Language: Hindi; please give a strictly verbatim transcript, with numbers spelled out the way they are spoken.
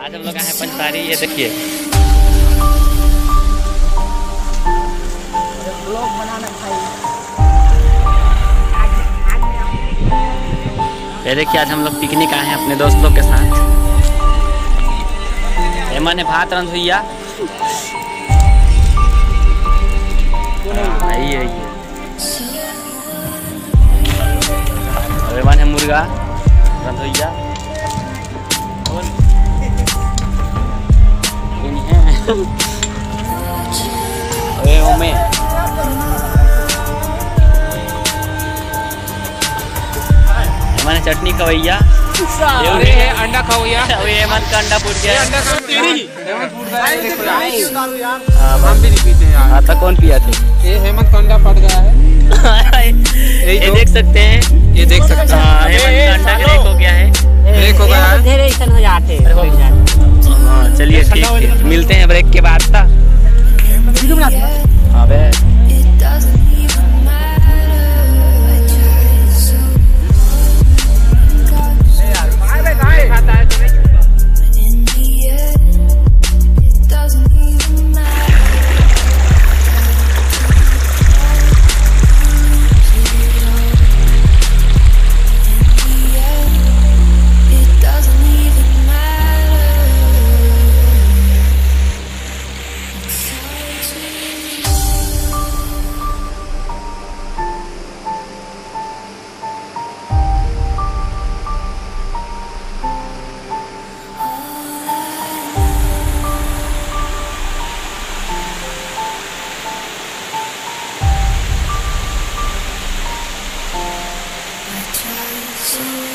आज हम लोग आए हैं पंचतारी, ये देखिए ब्लॉग बनाना चाहिए। ये देखिए आज हम लोग पिकनिक आए हैं अपने दोस्त लोग के साथ। हेमन है भात रंधोइया, आइए आइए। हेमन है मुर्गा रंधोइया, अरे ओमे मैंने चटनी खवैया, ये है अंडा खवैया। ये मन का अंडा फूट गया। अंडा का तेरी हेमंत फूट गया है, देखो यार। हाँ, हम भी नहीं पीते हैं यार। हाँ तो कौन पिया थे? ये हेमंत का अंडा फट गया है। ये देख सकते हैं, ये देख सकते हैं। हाँ हेमंत का अंडा ब्रेक हो गया है। ब्रेक हो गया है। ढेरे ऐसा हो जाते हैं। हाँ चलिए ठीक है, मिलते हैं ब्रेक के बाद। था हाँ बे So